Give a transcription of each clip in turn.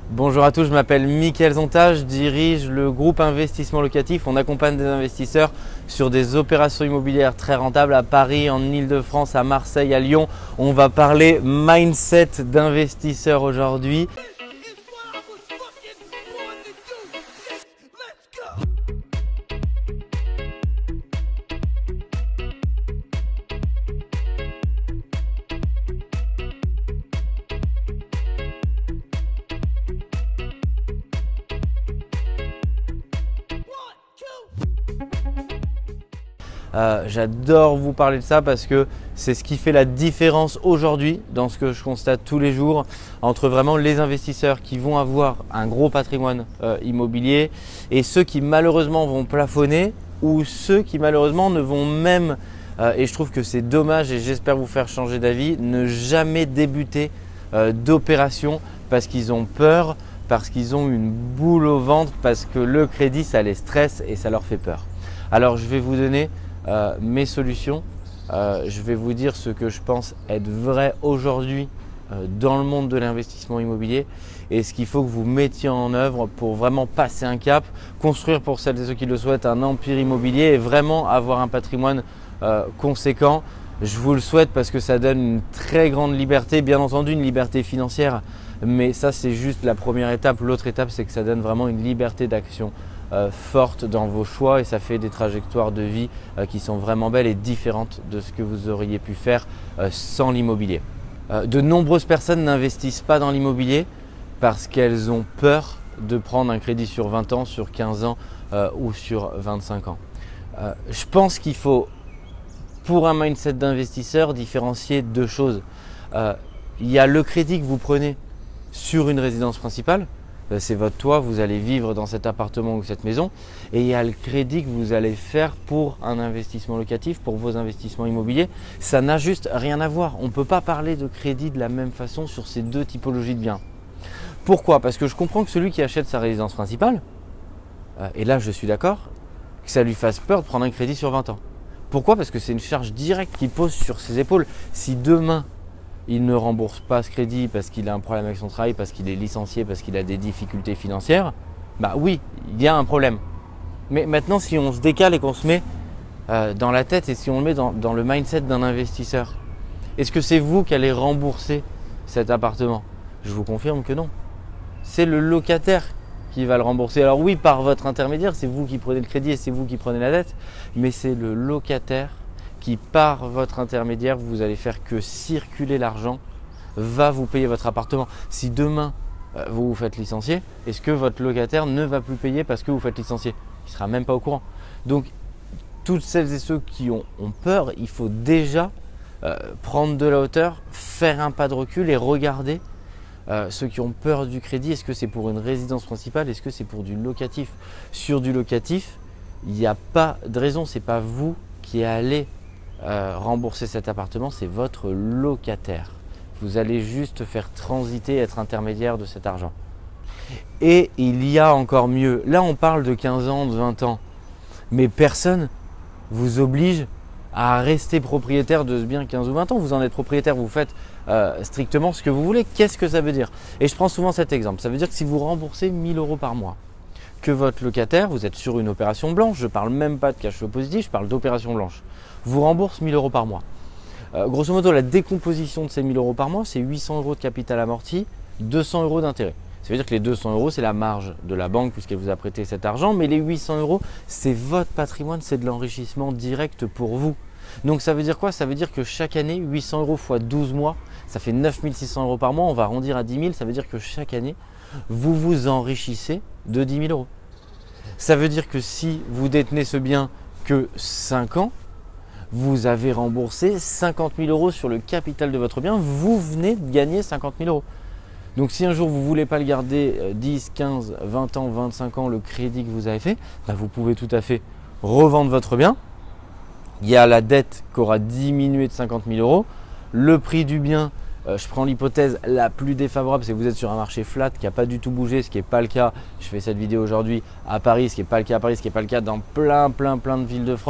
Bonjour à tous, je m'appelle Mickaël Zonta, je dirige le groupe investissement locatif. On accompagne des investisseurs sur des opérations immobilières très rentables à Paris, en Ile-de-France, à Marseille, à Lyon. On va parler mindset d'investisseurs aujourd'hui. J'adore vous parler de ça parce que c'est ce qui fait la différence aujourd'hui dans ce que je constate tous les jours entre vraiment les investisseurs qui vont avoir un gros patrimoine immobilier et ceux qui malheureusement vont plafonner ou ceux qui malheureusement ne vont même, et je trouve que c'est dommage et j'espère vous faire changer d'avis, ne jamais débuter d'opération parce qu'ils ont peur, parce qu'ils ont une boule au ventre, parce que le crédit ça les stresse et ça leur fait peur. Alors je vais vous donner mes solutions, je vais vous dire ce que je pense être vrai aujourd'hui dans le monde de l'investissement immobilier et ce qu'il faut que vous mettiez en œuvre pour vraiment passer un cap, construire pour celles et ceux qui le souhaitent un empire immobilier et vraiment avoir un patrimoine conséquent. Je vous le souhaite parce que ça donne une très grande liberté, bien entendu une liberté financière, mais ça c'est juste la première étape. L'autre étape c'est que ça donne vraiment une liberté d'action forte dans vos choix et ça fait des trajectoires de vie qui sont vraiment belles et différentes de ce que vous auriez pu faire sans l'immobilier. De nombreuses personnes n'investissent pas dans l'immobilier parce qu'elles ont peur de prendre un crédit sur 20 ans, sur 15 ans ou sur 25 ans. Je pense qu'il faut, pour un mindset d'investisseur, différencier deux choses. Il y a le crédit que vous prenez sur une résidence principale. C'est votre toit, vous allez vivre dans cet appartement ou cette maison. Et il y a le crédit que vous allez faire pour un investissement locatif, pour vos investissements immobiliers. Ça n'a juste rien à voir. On ne peut pas parler de crédit de la même façon sur ces deux typologies de biens. Pourquoi? Parce que je comprends que celui qui achète sa résidence principale, et là je suis d'accord, que ça lui fasse peur de prendre un crédit sur 20 ans. Pourquoi? Parce que c'est une charge directe qui pose sur ses épaules. Si demain, il ne rembourse pas ce crédit parce qu'il a un problème avec son travail, parce qu'il est licencié, parce qu'il a des difficultés financières, bah oui, il y a un problème. Mais maintenant, si on se décale et qu'on se met dans la tête et si on le met dans le mindset d'un investisseur, est-ce que c'est vous qui allez rembourser cet appartement? Je vous confirme que non. C'est le locataire qui va le rembourser. Alors oui, par votre intermédiaire, c'est vous qui prenez le crédit et c'est vous qui prenez la dette, mais c'est le locataire qui, par votre intermédiaire, vous allez faire que circuler l'argent, va vous payer votre appartement. Si demain, vous vous faites licencier, est-ce que votre locataire ne va plus payer parce que vous faites licencier? Il ne sera même pas au courant. Donc, toutes celles et ceux qui ont peur, il faut déjà prendre de la hauteur, faire un pas de recul et regarder ceux qui ont peur du crédit. Est-ce que c'est pour une résidence principale? Est-ce que c'est pour du locatif? Sur du locatif, il n'y a pas de raison. Ce n'est pas vous qui allez rembourser cet appartement, c'est votre locataire. Vous allez juste faire transiter, être intermédiaire de cet argent. Et il y a encore mieux. Là, on parle de 15 ans, de 20 ans. Mais personne vous oblige à rester propriétaire de ce bien 15 ou 20 ans. Vous en êtes propriétaire, vous faites strictement ce que vous voulez. Qu'est-ce que ça veut dire? Et je prends souvent cet exemple. Ça veut dire que si vous remboursez 1 000 € par mois, que votre locataire, vous êtes sur une opération blanche, je ne parle même pas de cash flow positif, je parle d'opération blanche, vous rembourse 1 000 € par mois. Grosso modo, la décomposition de ces 1 000 € par mois, c'est 800 € de capital amorti, 200 € d'intérêt. Ça veut dire que les 200 €, c'est la marge de la banque puisqu'elle vous a prêté cet argent, mais les 800 €, c'est votre patrimoine, c'est de l'enrichissement direct pour vous. Donc ça veut dire quoi? Ça veut dire que chaque année, 800 € fois 12 mois, ça fait 9 600 € par mois, on va arrondir à 10 000, ça veut dire que chaque année, vous vous enrichissez de 10 000 €. Ça veut dire que si vous détenez ce bien que 5 ans, vous avez remboursé 50 000 € sur le capital de votre bien, vous venez de gagner 50 000 €. Donc si un jour vous ne voulez pas le garder 10, 15, 20 ans, 25 ans, le crédit que vous avez fait, bah vous pouvez tout à fait revendre votre bien. Il y a la dette qui aura diminué de 50 000 €. Le prix du bien, je prends l'hypothèse la plus défavorable, c'est que vous êtes sur un marché flat qui n'a pas du tout bougé, ce qui n'est pas le cas. Je fais cette vidéo aujourd'hui à Paris, ce qui n'est pas le cas à Paris, ce qui n'est pas le cas dans plein de villes de France.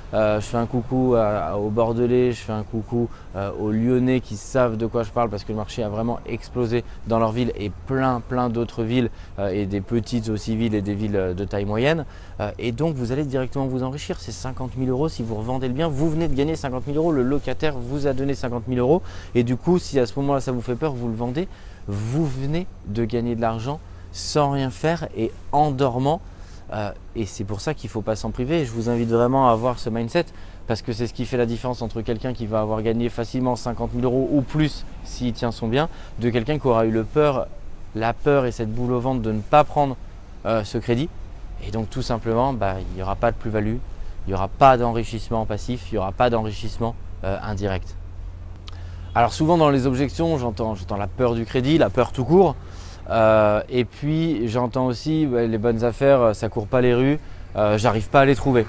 Je fais un coucou aux Bordelais, je fais un coucou aux Lyonnais qui savent de quoi je parle parce que le marché a vraiment explosé dans leur ville et plein d'autres villes et des petites aussi villes et des villes de taille moyenne. Et donc vous allez directement vous enrichir. C'est 50 000 euros si vous revendez le bien. Vous venez de gagner 50 000 euros, le locataire vous a donné 50 000 euros. Et du coup, si à ce moment-là ça vous fait peur, vous le vendez, vous venez de gagner de l'argent sans rien faire et en dormant. Et c'est pour ça qu'il ne faut pas s'en priver. Je vous invite vraiment à avoir ce mindset parce que c'est ce qui fait la différence entre quelqu'un qui va avoir gagné facilement 50 000 euros ou plus s'il tient son bien, de quelqu'un qui aura eu la peur et cette boule au ventre de ne pas prendre ce crédit. Et donc tout simplement, il n'y aura pas de plus-value, il n'y aura pas d'enrichissement passif, il n'y aura pas d'enrichissement indirect. Alors souvent dans les objections, j'entends la peur du crédit, la peur tout court. Et puis j'entends aussi les bonnes affaires, ça court pas les rues, j'arrive pas à les trouver.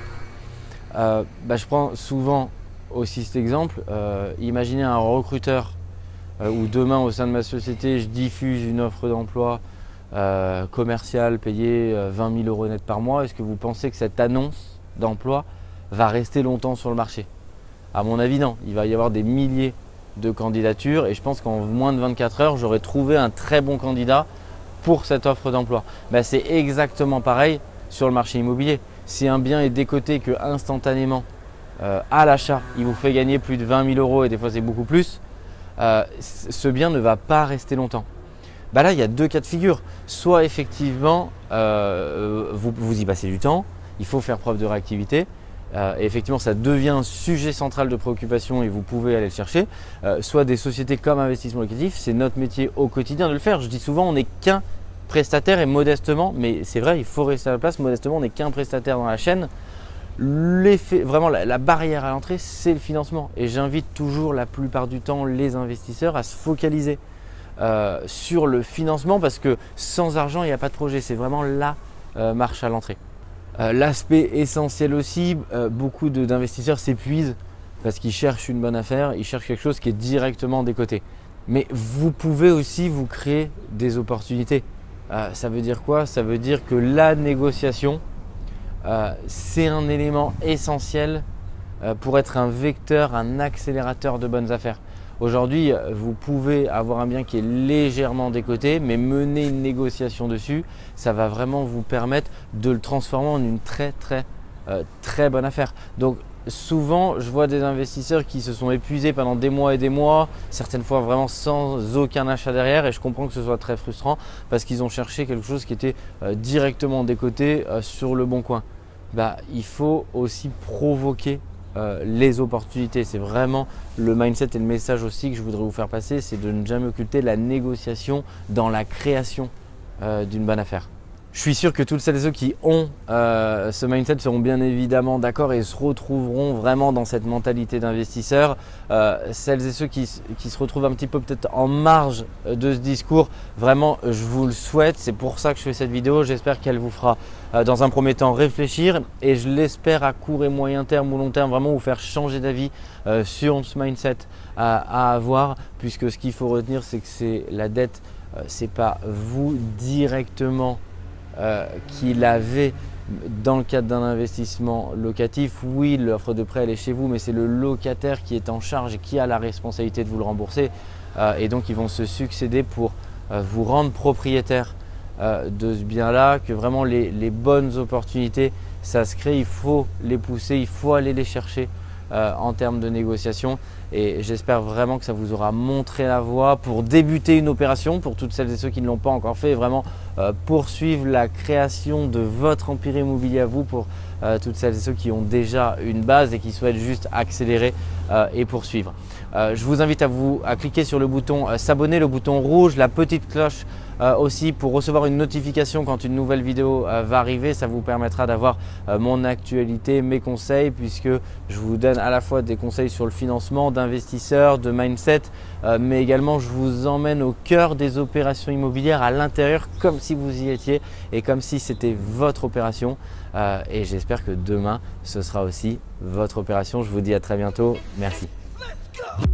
Je prends souvent aussi cet exemple. Imaginez un recruteur où demain au sein de ma société je diffuse une offre d'emploi commerciale payée 20 000 euros net par mois. Est-ce que vous pensez que cette annonce d'emploi va rester longtemps sur le marché? À mon avis non, il va y avoir des milliers de candidatures et je pense qu'en moins de 24 heures, j'aurais trouvé un très bon candidat pour cette offre d'emploi. C'est exactement pareil sur le marché immobilier. Si un bien est décoté que instantanément à l'achat, il vous fait gagner plus de 20 000 euros et des fois c'est beaucoup plus, ce bien ne va pas rester longtemps. Là, il y a deux cas de figure. Soit effectivement, vous y passez du temps, il faut faire preuve de réactivité. Et effectivement, ça devient un sujet central de préoccupation et vous pouvez aller le chercher. Soit des sociétés comme Investissement Locatif, c'est notre métier au quotidien de le faire. Je dis souvent, on n'est qu'un prestataire et modestement, mais c'est vrai, il faut rester à la place, modestement, on n'est qu'un prestataire dans la chaîne. Vraiment, la barrière à l'entrée, c'est le financement. Et j'invite toujours la plupart du temps les investisseurs à se focaliser sur le financement parce que sans argent, il n'y a pas de projet. C'est vraiment la marche à l'entrée. L'aspect essentiel aussi, beaucoup d'investisseurs s'épuisent parce qu'ils cherchent une bonne affaire, ils cherchent quelque chose qui est directement décoté. Mais vous pouvez aussi vous créer des opportunités. Ça veut dire quoi? Ça veut dire que la négociation, c'est un élément essentiel pour être un vecteur, un accélérateur de bonnes affaires. Aujourd'hui, vous pouvez avoir un bien qui est légèrement décoté, mais mener une négociation dessus, ça va vraiment vous permettre de le transformer en une très bonne affaire. Donc souvent, je vois des investisseurs qui se sont épuisés pendant des mois et des mois, certaines fois vraiment sans aucun achat derrière, et je comprends que ce soit très frustrant parce qu'ils ont cherché quelque chose qui était directement décoté sur le bon coin. Il faut aussi provoquer les opportunités. C'est vraiment le mindset et le message aussi que je voudrais vous faire passer, c'est de ne jamais occulter la négociation dans la création d'une bonne affaire. Je suis sûr que toutes celles et ceux qui ont ce mindset seront bien évidemment d'accord et se retrouveront vraiment dans cette mentalité d'investisseur. Celles et ceux qui se retrouvent un petit peu peut-être en marge de ce discours, vraiment je vous le souhaite. C'est pour ça que je fais cette vidéo. J'espère qu'elle vous fera dans un premier temps réfléchir et je l'espère à court et moyen terme ou long terme vraiment vous faire changer d'avis sur ce mindset à avoir, puisque ce qu'il faut retenir c'est que c'est la dette, c'est pas vous directement qui l'avez dans le cadre d'un investissement locatif. Oui, l'offre de prêt elle est chez vous, mais c'est le locataire qui est en charge et qui a la responsabilité de vous le rembourser. Et donc ils vont se succéder pour vous rendre propriétaire de ce bien-là, que vraiment les bonnes opportunités, ça se crée, il faut les pousser, il faut aller les chercher en termes de négociation. Et j'espère vraiment que ça vous aura montré la voie pour débuter une opération, pour toutes celles et ceux qui ne l'ont pas encore fait, et vraiment poursuivre la création de votre empire immobilier à vous, pour toutes celles et ceux qui ont déjà une base et qui souhaitent juste accélérer et poursuivre. Je vous invite à cliquer sur le bouton s'abonner, le bouton rouge, la petite cloche aussi pour recevoir une notification quand une nouvelle vidéo va arriver. Ça vous permettra d'avoir mon actualité, mes conseils, puisque je vous donne à la fois des conseils sur le financement d'investisseurs, de mindset, mais également je vous emmène au cœur des opérations immobilières, à l'intérieur, comme si vous y étiez et comme si c'était votre opération. Et j'espère que demain ce sera aussi votre opération. Je vous dis à très bientôt. Merci.